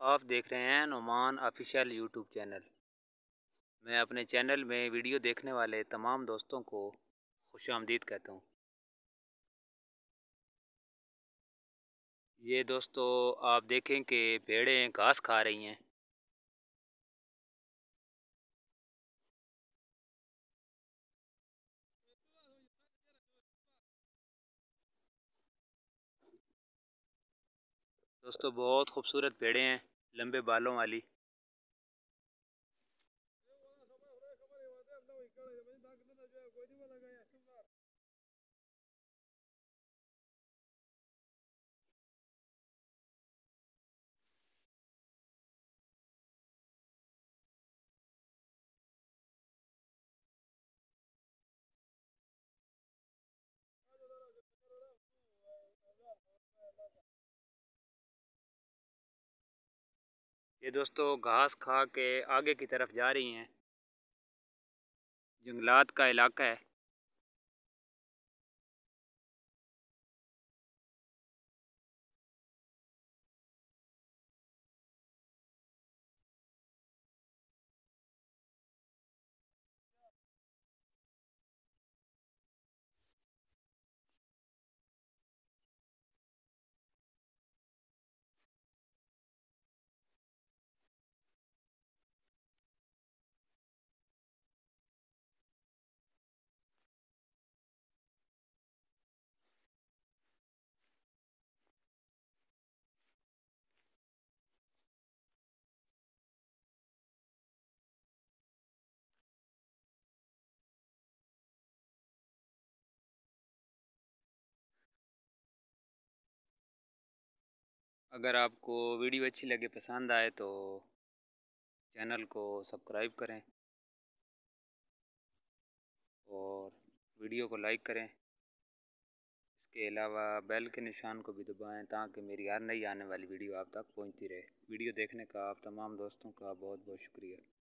आप देख रहे हैं नुमान ऑफिशियल यूट्यूब चैनल। मैं अपने चैनल में वीडियो देखने वाले तमाम दोस्तों को खुशामदीद कहता हूँ। ये दोस्तों, आप देखें कि भेड़ें घास खा रही हैं। दोस्तों, बहुत खूबसूरत भेड़ें हैं, लंबे बालों वाली। ये दोस्तों घास खा के आगे की तरफ जा रही हैं। जंगलात का इलाका है। अगर आपको वीडियो अच्छी लगे, पसंद आए तो चैनल को सब्सक्राइब करें और वीडियो को लाइक करें। इसके अलावा बेल के निशान को भी दबाएं ताकि मेरी हर नई आने वाली वीडियो आप तक पहुंचती रहे। वीडियो देखने का आप तमाम दोस्तों का बहुत बहुत शुक्रिया।